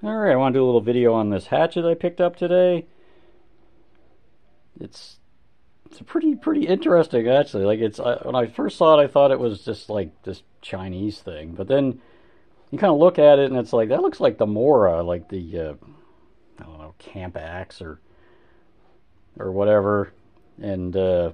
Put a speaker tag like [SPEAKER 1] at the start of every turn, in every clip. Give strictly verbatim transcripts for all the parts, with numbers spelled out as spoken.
[SPEAKER 1] Alright, I want to do a little video on this hatchet I picked up today. It's it's pretty pretty interesting actually. Like it's I, when I first saw it, I thought it was just like this Chinese thing, but then you kind of look at it and it's like that looks like the Mora, like the uh, I don't know, camp axe or or whatever. And uh,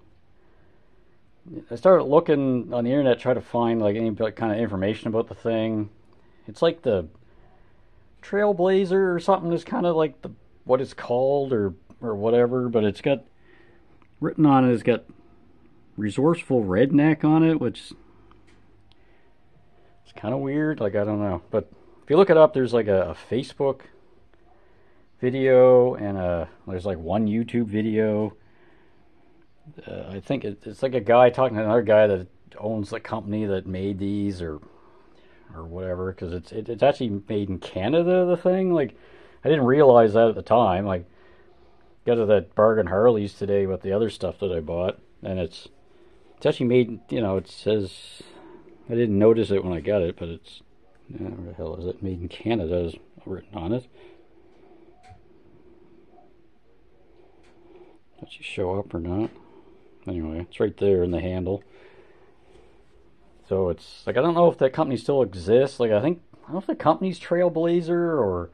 [SPEAKER 1] I started looking on the internet, try to find like any kind of information about the thing. It's like the Trailblazer or something is kind of like the what it's called or or whatever, but it's got written on it. It's got Resourceful Redneck on it, which is kind of weird. Like I don't know, but if you look it up, there's like a, a Facebook video and a there's like one YouTube video. Uh, I think it, it's like a guy talking to another guy that owns the company that made these or or whatever, because it's it, it's actually made in Canada, the thing. Like I didn't realize that at the time. Like got to that bargain Harleys today with the other stuff that I bought, and it's it's actually made, you know, it says, I didn't notice it when I got it, but it's, yeah, where the hell is it? Made in Canada is written on it. Does you show up or not? Anyway, it's right there in the handle. So it's like I don't know if that company still exists. Like I think I don't know if the company's Trailblazer or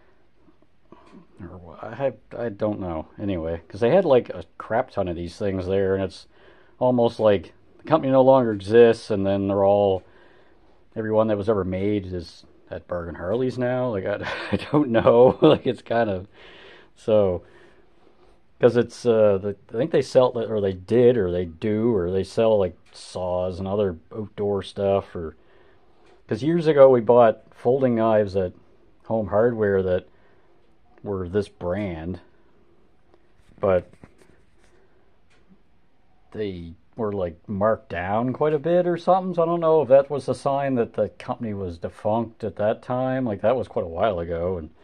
[SPEAKER 1] or I have, I don't know. Anyway, because they had like a crap ton of these things there, and it's almost like the company no longer exists, and then they're all everyone that was ever made is at Bargain Harleys now. Like I, I don't know. Like it's kind of so. Because it's, uh, the, I think they sell, or they did, or they do, or they sell like saws and other outdoor stuff. Or because years ago we bought folding knives at Home Hardware that were this brand, but they were like marked down quite a bit or something. So I don't know if that was a sign that the company was defunct at that time. Like that was quite a while ago, and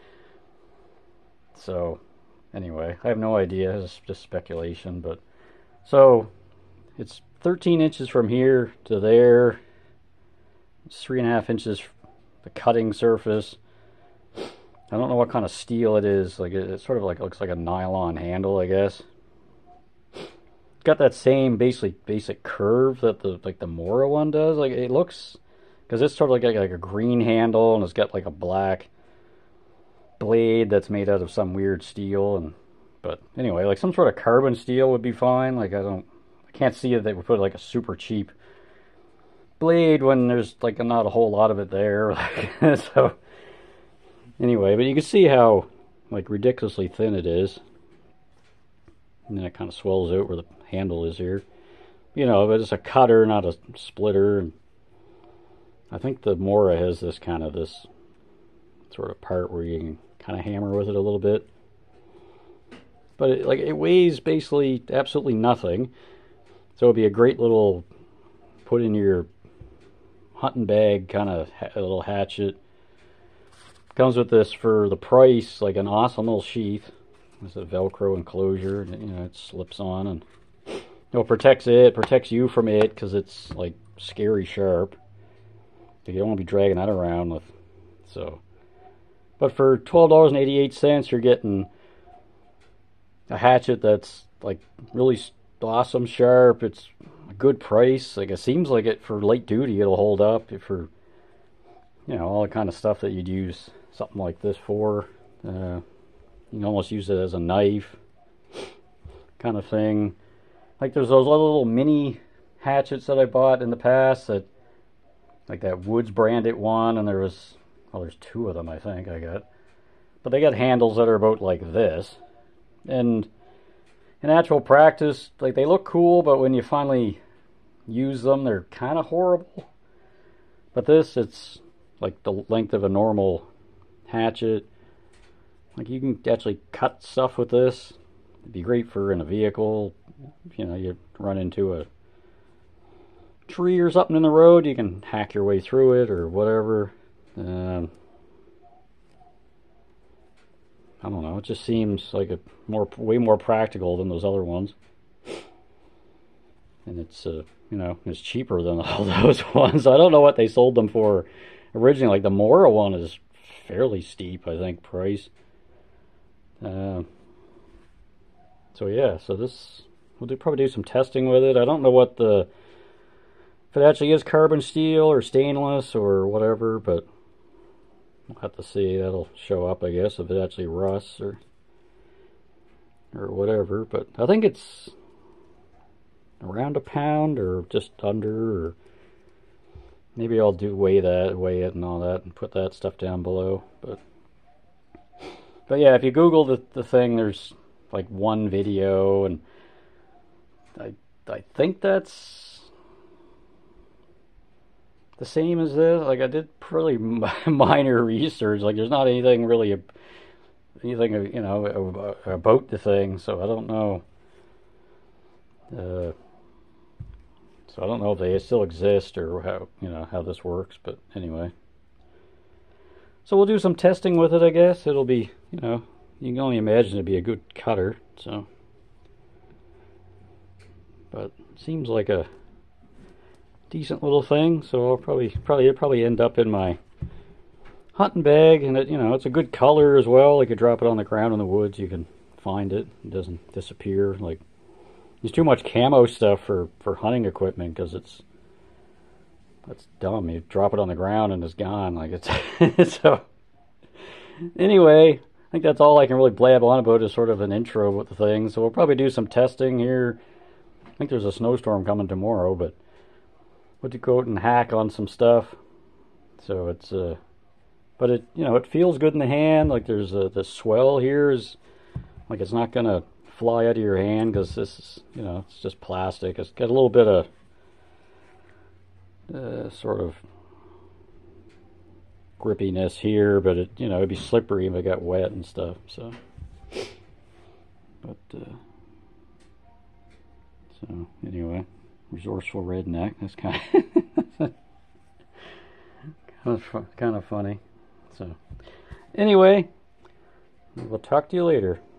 [SPEAKER 1] so. Anyway, I have no idea. It's just speculation. But so it's thirteen inches from here to there. It's three and a half inches the cutting surface. I don't know what kind of steel it is. Like it, it sort of like looks like a nylon handle, I guess. It's got that same basically basic curve that the like the Mora one does. Like it looks, because it's sort of like, like a green handle, and it's got like a black blade that's made out of some weird steel. And but anyway, like some sort of carbon steel would be fine. Like I don't I can't see that they would put like a super cheap blade when there's like not a whole lot of it there. So anyway, but you can see how like ridiculously thin it is, and then it kind of swells out where the handle is here, you know. But it's a cutter, not a splitter. And I think the Mora has this kind of this sort of part where you can kind of hammer with it a little bit, but it, like it weighs basically absolutely nothing, so it'd be a great little put in your hunting bag kind of ha a little hatchet. Comes with this for the price, like an awesome little sheath. It's a Velcro enclosure, and, you know, it slips on, and you know, it protects it, protects you from it, because it's like scary sharp. You don't want to be dragging that around with, so. But for twelve dollars and eighty-eight cents, you're getting a hatchet that's like really awesome sharp. It's a good price. Like it seems like it for light duty, it'll hold up for, you know, all the kind of stuff that you'd use something like this for. Uh, you can almost use it as a knife kind of thing. Like there's those little mini hatchets that I bought in the past, that like that Woods branded one, and there was, well, there's two of them I think I got. But they got handles that are about like this. And in actual practice, like they look cool, but when you finally use them, they're kind of horrible. But this, it's like the length of a normal hatchet. Like you can actually cut stuff with this. It'd be great for in a vehicle. You know, you run into a tree or something in the road, you can hack your way through it or whatever. Um, I don't know. It just seems like a more, way more practical than those other ones, and it's uh, you know, it's cheaper than all those ones. I don't know what they sold them for originally. Like the Mora one is fairly steep, I think, price. Uh, so yeah, so this, we'll do, probably do some testing with it. I don't know what the, if it actually is carbon steel or stainless or whatever, but we'll have to see. That'll show up, I guess, if it actually rusts or or whatever. But I think it's around a pound or just under, or maybe I'll do weigh that, weigh it and all that, and put that stuff down below. But but yeah, if you Google the the thing, there's like one video, and I I think that's the same as this. Like, I did pretty minor research. Like, there's not anything really, anything, you know, about the thing. So I don't know. Uh, so I don't know if they still exist or how, you know, how this works. But anyway. So we'll do some testing with it, I guess. It'll be, you know, you can only imagine it'd be a good cutter. So, but it seems like a decent little thing, so I'll probably probably it'll probably end up in my hunting bag, and it, you know, it's a good color as well. You could drop it on the ground in the woods, you can find it. It doesn't disappear. Like, there's too much camo stuff for for hunting equipment, because it's that's dumb. You drop it on the ground and it's gone. Like, it's so. Anyway, I think that's all I can really blab on about, is sort of an intro with the thing. So we'll probably do some testing here. I think there's a snowstorm coming tomorrow, but we'll go out and hack on some stuff. So it's uh but it, you know, it feels good in the hand. Like, there's a, the swell here is like, it's not gonna fly out of your hand, because this is, you know, it's just plastic. It's got a little bit of uh, sort of grippiness here, but it, you know, it'd be slippery if it got wet and stuff. So but uh so anyway, Resourceful Redneck. That's kind of kind of kind of funny. So anyway, we'll talk to you later.